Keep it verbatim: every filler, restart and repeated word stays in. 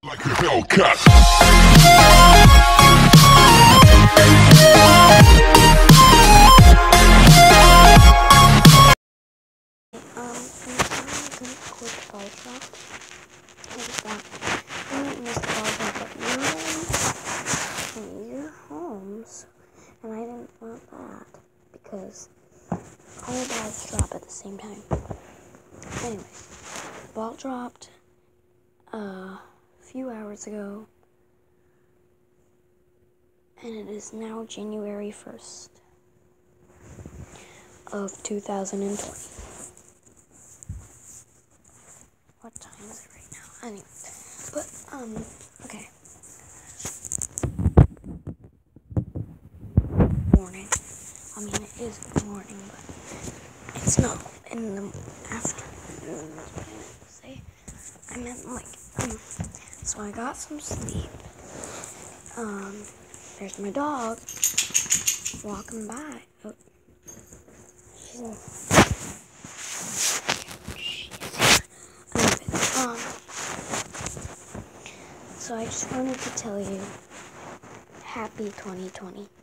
Like a Hellcat. Um, I'm gonna quit the ball drop. I just thought I didn't miss the ball drop at nine in your homes, and I didn't want that because all the balls drop at the same time. Anyway, the ball dropped uh, a few hours ago, and it is now January first of two thousand twenty. What time is it right now? Anyway, but, um, okay. Morning. I mean, it is morning, but it's not in the afternoon, is what I meant to say. I meant, like, um, so I got some sleep. Um, there's my dog walking by. Oh, she's Um, so I just wanted to tell you, happy twenty twenty.